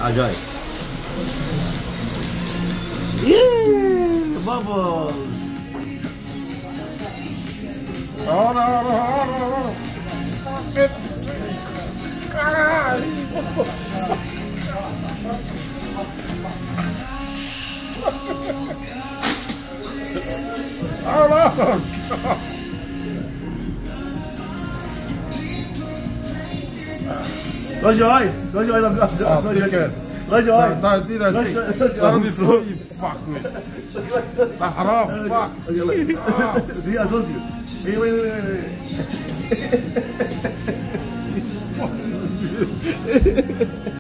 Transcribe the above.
عجايب. ياه بابلز. Close your eyes. Close your eyes. Close your eyes. Son is so you fuck me. حرام fuck. See, I told you. Wait.